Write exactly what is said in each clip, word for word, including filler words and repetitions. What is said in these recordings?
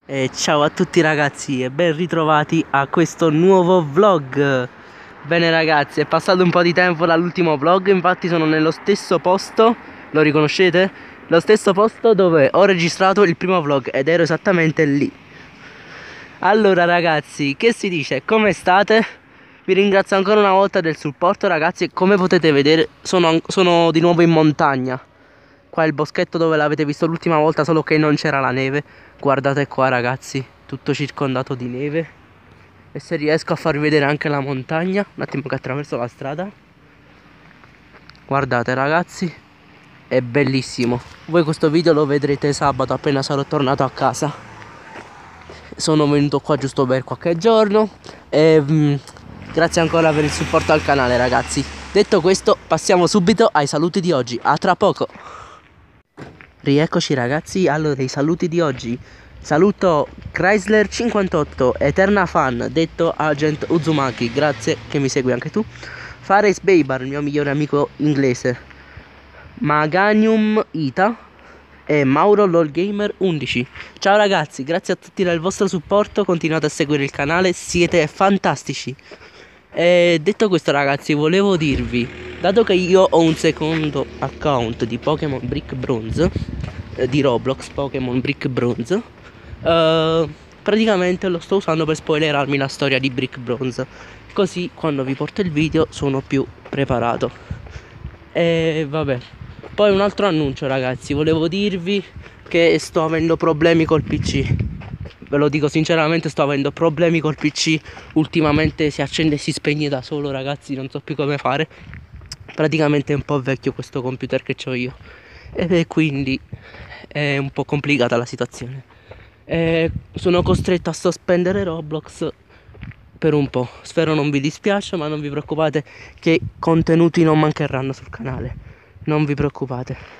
E ciao a tutti ragazzi e ben ritrovati a questo nuovo vlog. Bene ragazzi, è passato un po' di tempo dall'ultimo vlog, infatti sono nello stesso posto, lo riconoscete? Lo stesso posto dove ho registrato il primo vlog ed ero esattamente lì. Allora ragazzi, che si dice? Come state? Vi ringrazio ancora una volta del supporto ragazzi e come potete vedere sono, sono di nuovo in montagna. Qua è il boschetto dove l'avete visto l'ultima volta, solo che non c'era la neve. Guardate qua ragazzi, tutto circondato di neve. E se riesco a farvi vedere anche la montagna, un attimo che attraverso la strada. Guardate ragazzi, è bellissimo. Voi questo video lo vedrete sabato appena sarò tornato a casa. Sono venuto qua giusto per qualche giorno e mh, grazie ancora per il supporto al canale ragazzi. Detto questo, passiamo subito ai saluti di oggi. A tra poco. Rieccoci ragazzi, allora i saluti di oggi. Saluto Chrysler cinquantotto, Eterna Fan, detto Agent Uzumaki, grazie che mi segui anche tu. Fares Beibar, il mio migliore amico inglese. Maganium Ita e Mauro LOL Gamer undici. Ciao ragazzi, grazie a tutti del vostro supporto, continuate a seguire il canale, siete fantastici. E detto questo ragazzi, volevo dirvi, dato che io ho un secondo account di Pokémon Brick Bronze, eh, di Roblox Pokémon Brick Bronze, eh, praticamente lo sto usando per spoilerarmi la storia di Brick Bronze, così quando vi porto il video sono più preparato. E vabbè, poi un altro annuncio ragazzi, volevo dirvi che sto avendo problemi col P C. Ve lo dico sinceramente, sto avendo problemi col P C. Ultimamente si accende e si spegne da solo ragazzi, non so più come fare. Praticamente è un po' vecchio questo computer che ho io e quindi è un po' complicata la situazione. E sono costretto a sospendere Roblox per un po'. Spero non vi dispiace, ma non vi preoccupate che contenuti non mancheranno sul canale. Non vi preoccupate.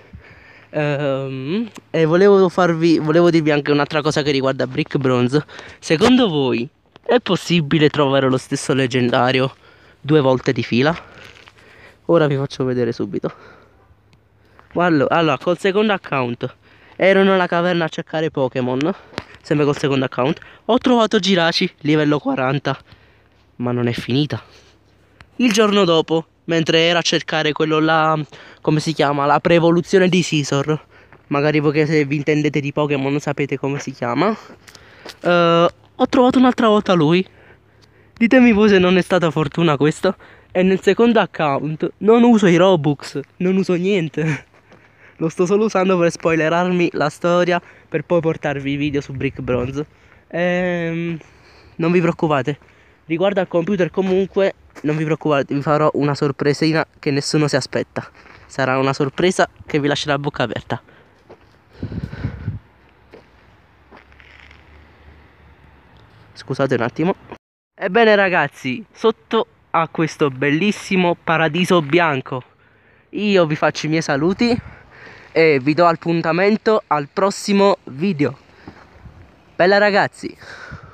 Um, e volevo farvi, volevo dirvi anche un'altra cosa che riguarda Brick Bronze. Secondo voi è possibile trovare lo stesso leggendario due volte di fila? Ora vi faccio vedere subito. Allora, allora col secondo account ero nella caverna a cercare Pokémon, sempre col secondo account. Ho trovato Giraci, livello quaranta, ma non è finita. Il giorno dopo, mentre era a cercare quello là, come si chiama, la pre-evoluzione di Scizor, magari voi che se vi intendete di Pokémon sapete come si chiama, uh, ho trovato un'altra volta lui. Ditemi voi se non è stata fortuna questa. E nel secondo account non uso i Robux, non uso niente. Lo sto solo usando per spoilerarmi la storia, per poi portarvi i video su Brick Bronze. Ehm, non vi preoccupate, riguardo al computer comunque non vi preoccupate, vi farò una sorpresina che nessuno si aspetta. Sarà una sorpresa che vi lascerà a bocca aperta. Scusate un attimo. Ebbene ragazzi, sotto a questo bellissimo paradiso bianco io vi faccio i miei saluti e vi do appuntamento al prossimo video. Bella ragazzi.